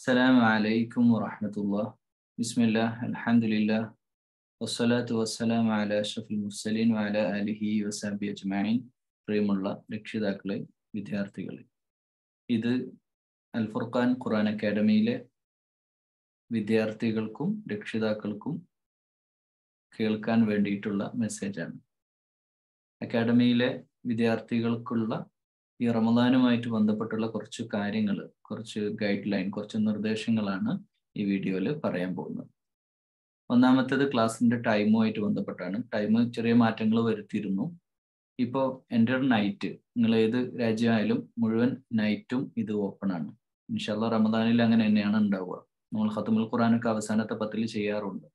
السلام عليكم ورحمة الله. بسم الله الحمد لله والصلاة والسلام على أشرف المرسلين وعلى آله وصحبه أجمعين. പ്രിയമുള്ള രക്ഷിതാക്കളെ, വിദ്യാർത്ഥികളെ, ഇത് അൽ ഫുർഖാൻ ഖുർആൻ അക്കാദമിയിലെ വിദ്യാർത്ഥികൾക്കും രക്ഷിതാക്കൾക്കും കേൾക്കാൻ വേണ്ടിയിട്ടുള്ള മെസ്സേജാണ്. അക്കാദമിയിലെ വിദ്യാർത്ഥികൾക്കുള്ള ഈ റമദാനുമായിട്ട് ബന്ധപ്പെട്ടുള്ള കുറച്ച് കാര്യങ്ങൾ, കുറച്ച് ഗൈഡ് ലൈൻ, കുറച്ച് നിർദ്ദേശങ്ങളാണ് ഈ വീഡിയോയിൽ പറയാൻ പോകുന്നത്. ഒന്നാമത്തേത് ക്ലാസ്സിന്റെ ടൈമുമായിട്ട് ബന്ധപ്പെട്ടാണ്. ടൈം ചെറിയ മാറ്റങ്ങൾ വരുത്തിയിരുന്നു. ഇപ്പോൾ എൻ്റെ നൈറ്റ്, നിങ്ങൾ ഏത് രാജ്യമായാലും മുഴുവൻ നൈറ്റും ഇത് ഓപ്പൺ ആണ്. ഇൻഷാ അല്ലാഹ് റമദാനിൽ അങ്ങനെ തന്നെയാണ് ഉണ്ടാവുക. നമ്മൾ ഖത്മുൽ ഖുർആനൊക്കെ അവസാനത്തെ 10 ചെയ്യാറുണ്ട്.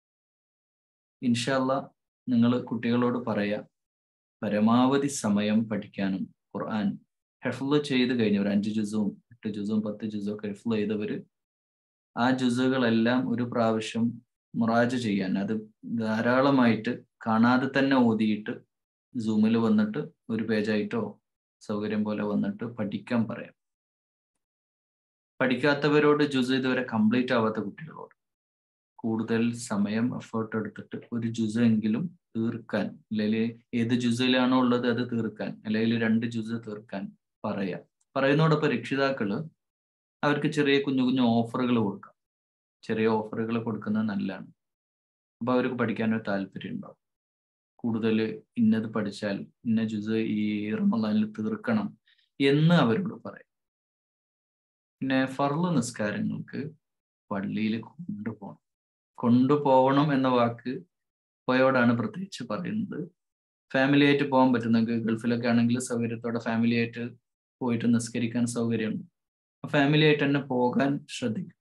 ഇൻഷാ അല്ലാഹ് നിങ്ങൾ കുട്ടികളോട് പറയാ, പരമാവധി സമയം പഠിക്കാനും ഖുർആൻ ഹെഫ്ള് ചെയ്ത് കഴിഞ്ഞവർ 5 ജുസും 8 ജുസും 10 ജുസും ഒക്കെ ഹെഫ്ള് ചെയ്തവർ ആ ജുസുകളെല്ലാം ഒരു പ്രാവശ്യം മുറാജ ചെയ്യാൻ, അത് ധാരാളമായിട്ട് കാണാതെ തന്നെ ഓതിയിട്ട് സൂമിൽ വന്നിട്ട് ഒരു പേജായിട്ടോ സൗകര്യം പോലെ വന്നിട്ട് പഠിക്കാൻ പറയാം. പഠിക്കാത്തവരോട് ജുസ് ഇതുവരെ കംപ്ലീറ്റ് ആവാത്ത കുട്ടികളോട് കൂടുതൽ സമയം എഫേർട്ട് എടുത്തിട്ട് ഒരു ജുസ് എങ്കിലും തീർക്കാൻ, അല്ലെങ്കിൽ ഏത് ജുസിലാണോ ഉള്ളത് അത് തീർക്കാൻ, അല്ലെങ്കിൽ 2 ജുസ് തീർക്കാൻ പറയാം. പറയുന്നതോടൊപ്പം രക്ഷിതാക്കള് അവർക്ക് ചെറിയ കുഞ്ഞു കുഞ്ഞു ഓഫറുകൾ കൊടുക്കാം. ചെറിയ ഓഫറുകൾ കൊടുക്കുന്നത് നല്ലതാണ്. അപ്പൊ അവർക്ക് പഠിക്കാനൊരു താല്പര്യം ഉണ്ടാവും. കൂടുതൽ ഇന്നത് പഠിച്ചാൽ ഇന്ന ജുസ് ഈ റമദാനിൽ തീർക്കണം എന്ന് അവരോട് പറയാം. പിന്നെ ഫർള് നിസ്കാരങ്ങൾക്ക് പള്ളിയിൽ കൊണ്ടുപോകണം എന്ന വാക്ക് പോയോടാണ് പ്രത്യേകിച്ച് പറയുന്നത്. ഫാമിലി ആയിട്ട് പോകാൻ പറ്റുന്നെങ്കിൽ, ഗൾഫിലൊക്കെ ആണെങ്കിൽ സൗകര്യത്തോടെ ഫാമിലി ആയിട്ട് പോയിട്ട് നിസ്കരിക്കാൻ സൗകര്യമുണ്ട്. ഫാമിലി ആയിട്ട് തന്നെ പോകാൻ ശ്രദ്ധിക്കും.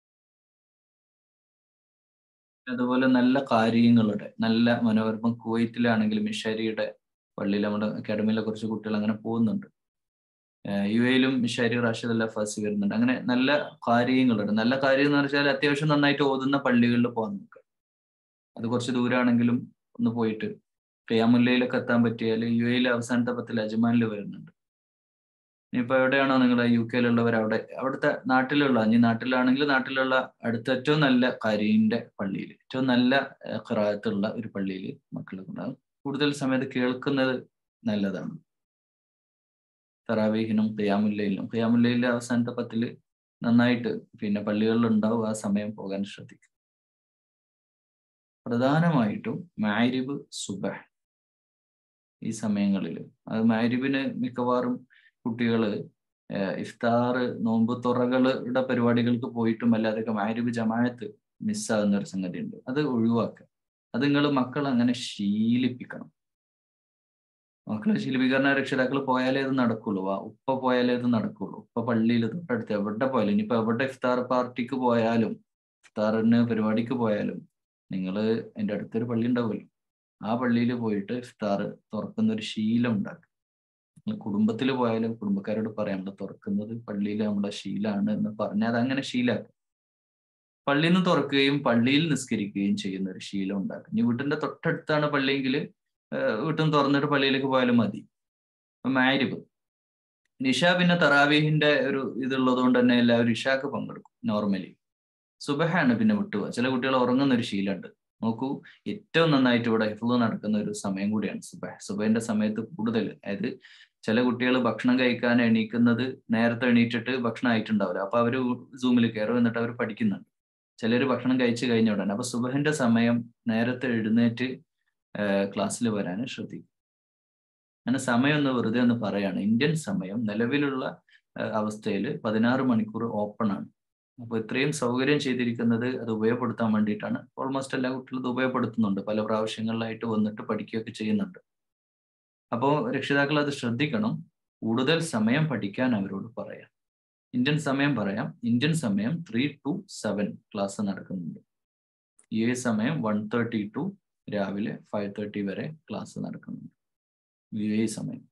അതുപോലെ നല്ല കാര്യങ്ങളുടെ നല്ല മനോരമ, കുവൈറ്റിലാണെങ്കിലും മിഷാരിയുടെ പള്ളിയിൽ നമ്മുടെ അക്കാഡമിയിലെ കുറച്ച് കുട്ടികൾ അങ്ങനെ പോകുന്നുണ്ട്. UAE-ലും മിഷാരി റാഷിദ് അൽ ഫാസി വരുന്നുണ്ട്. അങ്ങനെ നല്ല കാര്യങ്ങളുണ്ട്. നല്ല കാര്യം എന്ന് വെച്ചാൽ അത്യാവശ്യം നന്നായിട്ട് ഓതുന്ന പള്ളികളിൽ പോകാൻ നോക്കുക. അത് കുറച്ച് ദൂരാണെങ്കിലും ഒന്ന് പോയിട്ട് ഖിയാമുല്ലയിലൊക്കെ എത്താൻ പറ്റിയാൽ UAE-ലെ അവസാനത്തെ 10 അജ്മാനിൽ വരുന്നുണ്ട്. ഇനിയിപ്പോൾ എവിടെയാണോ നിങ്ങൾ UK-യിലുള്ളവർ, അവിടുത്തെ നാട്ടിലുള്ള, ഇനി നാട്ടിലാണെങ്കിൽ നാട്ടിലുള്ള അടുത്ത ഏറ്റവും നല്ല കാര്യന്റെ പള്ളിയിൽ, ഏറ്റവും നല്ല ഖിറാഅത്തുള്ള ഒരു പള്ളിയിൽ മക്കളൊക്കെ ഉണ്ടാകും. കൂടുതൽ സമയത്ത് കേൾക്കുന്നത് നല്ലതാണ്. തറാവീഹിനും ഖിയാമുല്ലയിലെ അവസാനത്തെ 10 നന്നായിട്ട് പിന്നെ പള്ളികളിൽ ഉണ്ടാവും. ആ സമയം പോകാൻ ശ്രദ്ധിക്കും. പ്രധാനമായിട്ടും മഗ്‌രിബ്, സുബഹ് ഈ സമയങ്ങളിൽ, അത് മഗ്‌രിബിന് മിക്കവാറും കുട്ടികൾ ഇഫ്താർ, നോമ്പ് തുറകളുടെ പരിപാടികൾക്ക് പോയിട്ടും അല്ലാതൊക്കെ മഗ്‌രിബ് ജമാഅത്ത് മിസ്സാകുന്ന ഒരു സംഗതി ഉണ്ട്. അത് ഒഴിവാക്കുക. അത് നിങ്ങൾ മക്കൾ അങ്ങനെ ശീലിപ്പിക്കണം. മക്കളെ ശീലിപ്പിക്കാൻ രക്ഷിതാക്കൾ പോയാലേ ഇത് നടക്കുള്ളൂ. ഉപ്പ പോയാലേ ഇത് നടക്കുള്ളൂ. ഉപ്പ പള്ളിയിൽ തൊട്ടടുത്ത് എവിടെ പോയാലും, ഇനിയിപ്പോ എവിടെ ഇഫ്താർ പാർട്ടിക്ക് പോയാലും, ഇഫ്താറിന് പരിപാടിക്ക് പോയാലും, നിങ്ങൾ അതിൻ്റെ അടുത്തൊരു പള്ളി ഉണ്ടാവുമല്ലോ, ആ പള്ളിയിൽ പോയിട്ട് ഇഫ്താർ തുറക്കുന്ന ഒരു ശീലം ഉണ്ടാക്കുക. കുടുംബത്തിൽ പോയാലും കുടുംബക്കാരോട് പറയാം, നമ്മൾ തുറക്കുന്നത് പള്ളിയിൽ നമ്മുടെ ശീലമാണ് എന്ന് പറഞ്ഞാൽ അതങ്ങനെ ശീലമാക്കുക. പള്ളിയിൽ നിന്ന് തുറക്കുകയും പള്ളിയിൽ നിസ്കരിക്കുകയും ചെയ്യുന്ന ഒരു ശീലം ഉണ്ടാക്കുക. ഇനി വീട്ടിന്റെ തൊട്ടടുത്താണ് പള്ളിയെങ്കിൽ വീട്ടിൽ നിന്ന് തുറന്നിട്ട് പള്ളിയിലേക്ക് പോയാലും മതി. മഗ്‌രിബ്, ഇശ പിന്നെ തറാവീഹിന്റെ ഒരു ഇതുള്ളത് കൊണ്ട് തന്നെ എല്ലാവരും ഇശാക്ക് പങ്കെടുക്കും നോർമലി. സുബഹാണ് പിന്നെ വിട്ടുപോകുക. ചില കുട്ടികൾ ഉറങ്ങുന്ന ഒരു ശീലമുണ്ട്. നോക്കൂ, ഏറ്റവും നന്നായിട്ട് ഇവിടെ ഹിഫ്ള് നടക്കുന്ന ഒരു സമയം കൂടിയാണ് സുബഹ്. സുബഹിന്റെ സമയത്ത് കൂടുതൽ, അതായത് ചില കുട്ടികൾ ഭക്ഷണം കഴിക്കാൻ എണീക്കുന്നത് നേരത്തെ എണീറ്റിട്ട് ഭക്ഷണം ആയിട്ടുണ്ടാവില്ല. അപ്പൊ അവര് സൂമിൽ കയറും, എന്നിട്ട് അവർ പഠിക്കുന്നുണ്ട്. ചിലർ ഭക്ഷണം കഴിച്ചു കഴിഞ്ഞ ഉടനെ. അപ്പൊ സുബഹിന്റെ സമയം നേരത്തെ എഴുന്നേറ്റ് ക്ലാസ്സിൽ വരാൻ ശ്രദ്ധിക്കും. അങ്ങനെ സമയം ഒന്ന് വെറുതെ ഒന്ന് പറയാണ്. ഇന്ത്യൻ സമയം നിലവിലുള്ള അവസ്ഥയിൽ 16 മണിക്കൂർ ഓപ്പൺ ആണ്. അപ്പോൾ ഇത്രയും സൗകര്യം ചെയ്തിരിക്കുന്നത് അത് ഉപയോഗപ്പെടുത്താൻ വേണ്ടിയിട്ടാണ്. ഓൾമോസ്റ്റ് എല്ലാ കുട്ടികളും ഇത് ഉപയോഗപ്പെടുത്തുന്നുണ്ട്. പല പ്രാവശ്യങ്ങളിലായിട്ട് വന്നിട്ട് പഠിക്കുകയൊക്കെ ചെയ്യുന്നുണ്ട്. അപ്പോൾ രക്ഷിതാക്കൾ അത് ശ്രദ്ധിക്കണം. കൂടുതൽ സമയം പഠിക്കാൻ അവരോട് പറയാം. ഇന്ത്യൻ സമയം പറയാം. ഇന്ത്യൻ സമയം 3 to 7 ക്ലാസ് നടക്കുന്നുണ്ട്. UAE സമയം 1:30 to രാവിലെ 5:30 വരെ ക്ലാസ് നടക്കുന്നുണ്ട്. UAE സമയം.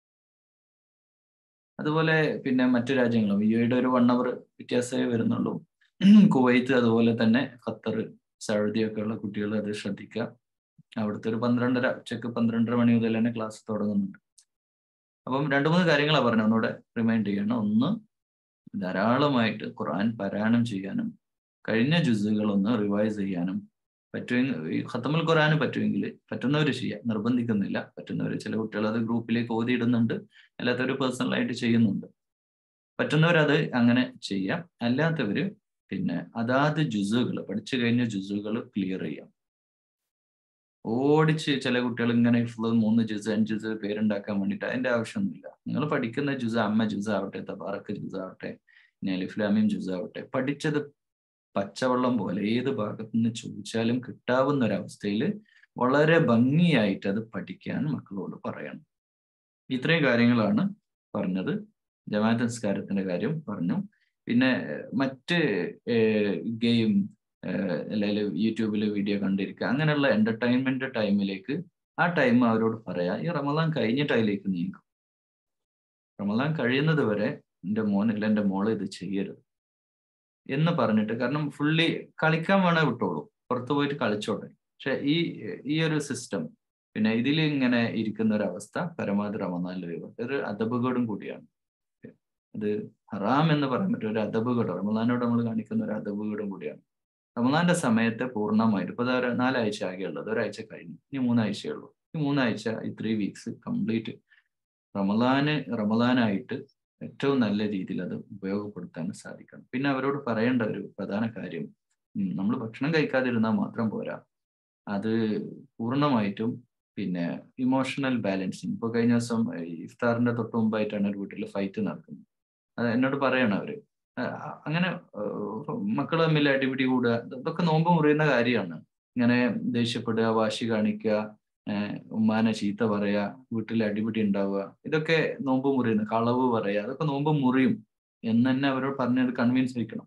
അതുപോലെ പിന്നെ മറ്റു രാജ്യങ്ങളും UAE-യുടെ ഒരു 1 hour വ്യത്യാസമേ വരുന്നുള്ളൂ. കുവൈത്ത്, അതുപോലെ തന്നെ ഖത്തർ, സൗദി ഒക്കെ ഉള്ള കുട്ടികൾ അത് ശ്രദ്ധിക്കുക. അവിടുത്തെ ഒരു 12:30, ഉച്ചക്ക് 12:30 മണി മുതൽ തന്നെ ക്ലാസ് തുടങ്ങുന്നുണ്ട്. അപ്പം 2-3 കാര്യങ്ങളാണ് പറഞ്ഞത്, ഒന്നുകൂടെ റിമൈൻഡ് ചെയ്യണം. ഒന്ന്, ധാരാളമായിട്ട് ഖുർആൻ പാരായണം ചെയ്യാനും കഴിഞ്ഞ ജുസുകളൊന്ന് റിവൈസ് ചെയ്യാനും പറ്റുമെങ്കിൽ, ഈ ഖത്തമുൽ ഖുർആൻ പറ്റുമെങ്കിൽ പറ്റുന്നവർ ചെയ്യാം, നിർബന്ധിക്കുന്നില്ല. പറ്റുന്നവർ, ചില കുട്ടികൾ അത് ഗ്രൂപ്പിലേക്ക് ഓതിയിടുന്നുണ്ട്, അല്ലാത്തവർ പേഴ്സണലായിട്ട് ചെയ്യുന്നുണ്ട്. പറ്റുന്നവരത് അങ്ങനെ ചെയ്യാം. അല്ലാത്തവര് പിന്നെ അതാത് ജുസുകൾ, പഠിച്ചു കഴിഞ്ഞ ജുസുകൾ ക്ലിയർ ചെയ്യാം. ഓടിച്ച് ചില കുട്ടികൾ ഇങ്ങനെ 3 ജുസ് 5 ജുസ് പേരുണ്ടാക്കാൻ വേണ്ടിയിട്ട്, അതിന്റെ ആവശ്യമൊന്നുമില്ല. നിങ്ങൾ പഠിക്കുന്ന ജുസ് അമ്മ ജുസ് ആവട്ടെ, തബാറക്ക് ജുസ് ആവട്ടെ, അലിഫ് ലാം മീം ജുസ് ആവട്ടെ, പഠിച്ചത് പച്ചവെള്ളം പോലെ ഏത് ഭാഗത്തു നിന്ന് ചോദിച്ചാലും കിട്ടാവുന്ന ഒരവസ്ഥയിൽ വളരെ ഭംഗിയായിട്ട് അത് പഠിക്കാൻ മക്കളോട് പറയണം. ഇത്രയും കാര്യങ്ങളാണ് പറഞ്ഞത്. ജമാഅത്ത് നിസ്കാരത്തിന്റെ കാര്യം പറഞ്ഞു. പിന്നെ മറ്റ് ഗെയിം അല്ലെങ്കിൽ യൂട്യൂബിൽ വീഡിയോ കണ്ടിരിക്കുക, അങ്ങനെയുള്ള എന്റർടൈൻമെന്റ് ടൈമിലേക്ക് ആ ടൈം അവരോട് പറയാ, ഈ റമദാൻ കഴിഞ്ഞിട്ട് അതിലേക്ക് നീങ്ങും. റമദാൻ കഴിയുന്നത് വരെ എൻ്റെ മോൻ അല്ല എൻ്റെ മോള് ഇത് ചെയ്യരുത് എന്ന് പറഞ്ഞിട്ട്, കാരണം ഫുള്ളി കളിക്കാൻ വേണേ വിട്ടോളൂ, പുറത്തു പോയിട്ട് കളിച്ചോട്ടെ. പക്ഷെ ഈ ഒരു സിസ്റ്റം, പിന്നെ ഇതിൽ ഇങ്ങനെ ഇരിക്കുന്ന ഒരു അവസ്ഥ പരമാവധി റമദാനിൽ ഒഴിവാക്കുക. ഒരു അദബുകേടും കൂടിയാണ്. അത് ഹറാം എന്ന് പറയാൻ പറ്റും, ഒരു അദബുകേട്, റമദാനോട് നമ്മൾ കാണിക്കുന്ന ഒരു അദബുകേടും കൂടിയാണ്. റമദാന്റെ സമയത്ത് പൂർണ്ണമായിട്ട്, ഇപ്പൊ 4 ആഴ്ച ആകെയുള്ളത്, ഒരാഴ്ച കഴിഞ്ഞു, ഇനി 3 ആഴ്ചയുള്ളൂ. ഈ 3 ആഴ്ച, ഈ 3 വീക്സ് കംപ്ലീറ്റ് റമദാനായിട്ട് ഏറ്റവും നല്ല രീതിയിൽ അത് ഉപയോഗപ്പെടുത്താൻ സാധിക്കണം. പിന്നെ അവരോട് പറയേണ്ട ഒരു പ്രധാന കാര്യം, നമ്മൾ ഭക്ഷണം കഴിക്കാതിരുന്നാൽ മാത്രം പോരാ, അത് പൂർണ്ണമായിട്ടും പിന്നെ ഇമോഷണൽ ബാലൻസിങ്. ഇപ്പൊ കഴിഞ്ഞ ദിവസം ഇഫ്താറിന്റെ തൊട്ട് മുമ്പായിട്ടാണ് ഒരു വീട്ടിൽ ഫൈറ്റ് നടക്കുന്നത്. അത് എന്നോട് പറയണം അവര്, അങ്ങനെ മക്കൾ തമ്മിൽ അടിപിടി കൂടുക, ഇതൊക്കെ നോമ്പ് മുറിയുന്ന കാര്യമാണ്. ഇങ്ങനെ ദേഷ്യപ്പെടുക, വാശി കാണിക്കുക, ഉമ്മാനെ ചീത്ത പറയുക, വീട്ടിൽ അടിപിടി ഉണ്ടാവുക, ഇതൊക്കെ നോമ്പ് മുറിയുന്നു. കളവ് പറയുക, അതൊക്കെ നോമ്പ് മുറിയും എന്ന് തന്നെ അവരോട് പറഞ്ഞത് കൺവിൻസ് ചെയ്യിക്കണം.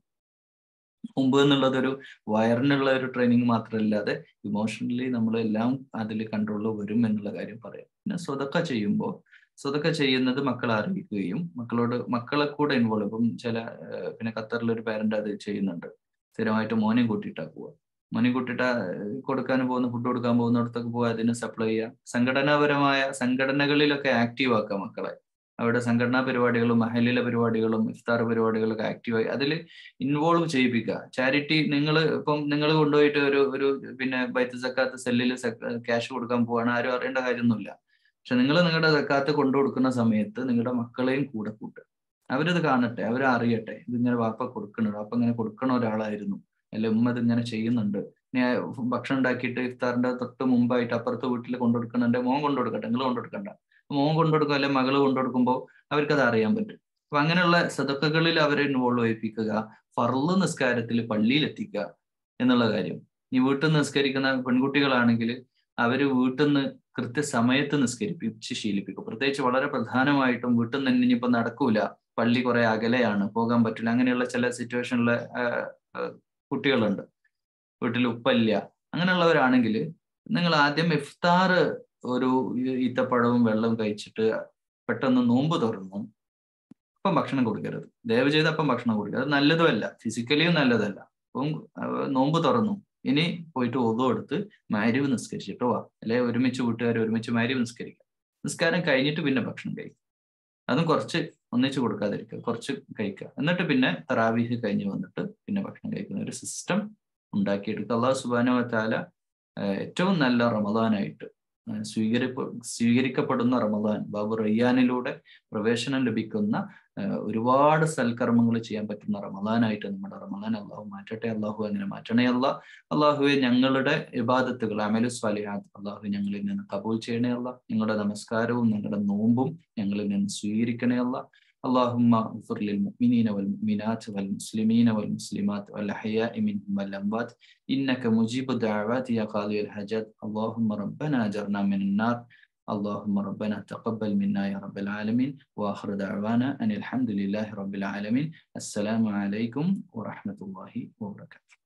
നോമ്പ് എന്നുള്ളത് ഒരു വയറിനുള്ള ഒരു ട്രെയിനിങ് മാത്രമല്ലാതെ ഇമോഷണലി നമ്മളെല്ലാം അതിൽ കൺട്രോളിൽ വരും എന്നുള്ള കാര്യം പറയാം. പിന്നെ സ്വതക്ക ചെയ്യുമ്പോൾ, സ്വതക്ക ചെയ്യുന്നത് മക്കളെ അറിയിക്കുകയും മക്കളെ കൂടെ ഇൻവോൾവ്, ഇപ്പം ചില പിന്നെ ഖത്തറിലൊരു പാരന്റ് അത് ചെയ്യുന്നുണ്ട്, സ്ഥിരമായിട്ട് മോനെയും കൂട്ടിയിട്ടാ പോവുക. മോനെയും കൂട്ടിയിട്ടാ ഫുഡ് കൊടുക്കാൻ പോകുന്നിടത്തൊക്കെ പോവുക, അതിന് സപ്ലൈ ചെയ്യുക, സംഘടനാപരമായ സംഘടനകളിലൊക്കെ ആക്റ്റീവ് ആക്കുക മക്കളെ. അവിടെ സംഘടനാ പരിപാടികളും മഹല്ലിലെ പരിപാടികളും ഇഫ്താർ പരിപാടികളൊക്കെ ആക്റ്റീവായി അതിൽ ഇൻവോൾവ് ചെയ്യിപ്പിക്കുക. ചാരിറ്റി, നിങ്ങൾ കൊണ്ടുപോയിട്ട് ഒരു പിന്നെ ബൈത്ത് സക്കാത്ത് സെല്ലിൽ ക്യാഷ് കൊടുക്കാൻ പോവാണ്, ആരും അറിയേണ്ട കാര്യമൊന്നുമില്ല. പക്ഷെ നിങ്ങൾ നിങ്ങളുടെ സക്കാത്ത് കൊണ്ടു കൊടുക്കുന്ന സമയത്ത് നിങ്ങളുടെ മക്കളെയും കൂടെ കൂട്ടുക. അവരത് കാണട്ടെ, അവരറിയട്ടെ, ഇതിങ്ങനെ വാപ്പ കൊടുക്കണുണ്ട്, വാപ്പ ഇങ്ങനെ കൊടുക്കണ ഒരാളായിരുന്നു, അല്ലെ ഉമ്മ ഇതിങ്ങനെ ചെയ്യുന്നുണ്ട്. ഇനി ഭക്ഷണം ഉണ്ടാക്കിയിട്ട് ഇഫ്താറിന്റെ തൊട്ട് മുമ്പായിട്ട് അപ്പുറത്തെ വീട്ടിൽ കൊണ്ടുകൊടുക്കണ മോൻ കൊണ്ടുകൊടുക്കട്ടെ, നിങ്ങൾ കൊണ്ടുകൊടുക്കണ്ട, മോൻ കൊണ്ടുകൊടുക്കുക അല്ലെ മകള് കൊണ്ടുകൊടുക്കുമ്പോൾ അവർക്കത് അറിയാൻ പറ്റും. അപ്പൊ അങ്ങനെയുള്ള സദഖകളിൽ അവരെ ഇൻവോൾവ് ചെയ്യിപ്പിക്കുക, ഫർള് നിസ്കാരത്തിൽ പള്ളിയിൽ എത്തിക്കുക എന്നുള്ള കാര്യം. ഈ വീട്ടിൽ നിന്ന് നിസ്കരിക്കുന്ന പെൺകുട്ടികളാണെങ്കിൽ അവര് വീട്ടിൽ നിന്ന് കൃത്യസമയത്ത് നിസ്കരിപ്പിച്ച് ശീലിപ്പിക്കും. പ്രത്യേകിച്ച് വളരെ പ്രധാനമായിട്ടും വീട്ടിൽ നിന്ന് തന്നെ ഇനിയിപ്പോ നടക്കൂല, പള്ളി കുറെ അകലെയാണ്, പോകാൻ പറ്റില്ല, അങ്ങനെയുള്ള ചില സിറ്റുവേഷനിലെ കുട്ടികളുണ്ട്, വീട്ടിൽ ഉപ്പല്ല, അങ്ങനെയുള്ളവരാണെങ്കിൽ നിങ്ങൾ ആദ്യം ഇഫ്താർ ഒരു ഈത്തപ്പഴവും വെള്ളവും കഴിച്ചിട്ട് പെട്ടെന്ന് നോമ്പ് തുറന്നു അപ്പം ഭക്ഷണം കൊടുക്കരുത്. ദയവ് ചെയ്ത് അപ്പം ഭക്ഷണം കൊടുക്കരുത്, അത് നല്ലതുമല്ല, ഫിസിക്കലിയും നല്ലതല്ല. അപ്പം നോമ്പ് തുറന്നു, ഇനി പോയിട്ട് ഒതു എടുത്ത് മഗ്‌രിബ് നിസ്കരിച്ചിട്ടോ വാ, അല്ലെ ഒരുമിച്ച് വീട്ടുകാർ ഒരുമിച്ച് മഗ്‌രിബ് നിസ്കരിക്കുക. നിസ്കാരം കഴിഞ്ഞിട്ട് പിന്നെ ഭക്ഷണം കഴിക്കുക. അതും കുറച്ച് ഒന്നിച്ച് കൊടുക്കാതിരിക്കുക, കുറച്ച് കഴിക്കുക. എന്നിട്ട് പിന്നെ തറാവീഹ് കഴിഞ്ഞ് വന്നിട്ട് പിന്നെ ഭക്ഷണം കഴിക്കുന്ന ഒരു സിസ്റ്റം ഉണ്ടാക്കിയെടുക്കുക. അല്ലാഹു സുബ്ഹാനഹു വ തആല ഏറ്റവും നല്ല റമദാനായിട്ട് സ്വീകരിക്കപ്പെടുന്ന റമദാൻ, ബാബു റയ്യാനിലൂടെ പ്രവേശനം ലഭിക്കുന്ന ഒരുപാട് സൽക്കർമ്മങ്ങൾ ചെയ്യാൻ പറ്റുന്ന റമദാനായിട്ട് നമ്മുടെ റമദാൻ അള്ളാഹു മാറ്റട്ടെ. അള്ളാഹു അങ്ങനെ മാറ്റണേ അല്ല. അള്ളാഹുവെ ഞങ്ങളുടെ ഇബാദത്തുകൾ, അമലു സ്വാലിഹാത്ത് അള്ളാഹു ഞങ്ങളിൽ നിന്ന് കബൂൽ ചെയ്യണേ അല്ല. ഞങ്ങളുടെ നമസ്കാരവും ഞങ്ങളുടെ നോമ്പും ഞങ്ങളിൽ നിന്ന് സ്വീകരിക്കണേ അല്ല. اللهم اغفر للمؤمنين والمؤمنات والمسلمين والمسلمات والأحياء منهم والأموات إنك مجيب الدعوات يا قاضي الحاجات. اللهم ربنا أجرنا من النار. اللهم ربنا تقبل منا يا رب العالمين. وآخر دعوانا أن الحمد لله رب العالمين. السلام عليكم ورحمة الله وبركاته.